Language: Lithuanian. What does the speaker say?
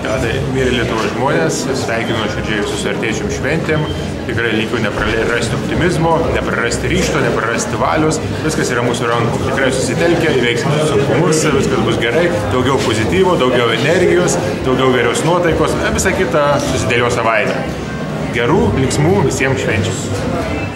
Tai mėly Lietuvos žmonės, sveikinu nuoširdžiai visus artėjančiom šventėm. Tikrai linkiu neprarasti optimizmo, neprarasti ryžto, neprarasti valios. Viskas yra mūsų rankų. Tikrai susitelkę, įveiksime sunkumus, viskas bus gerai. Daugiau pozityvo, daugiau energijos, daugiau geros nuotaikos. Visa kita susidėlios savaime. Gerų, linksmų visiems švenčių.